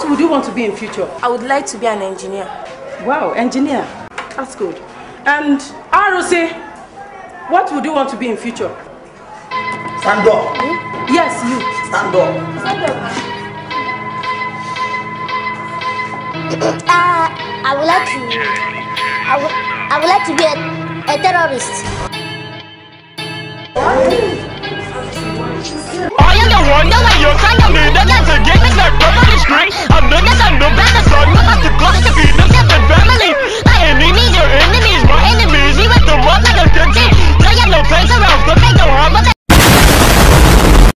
What would you want to be in future? I would like to be an engineer. Wow, engineer. That's good. And ROC, what would you want to be in future? Stand up. Yes, you. Stand up. Stand up. I would like to be a terrorist. I am the one that you're trying to do. That's a game that's not on the screen. I'm looking at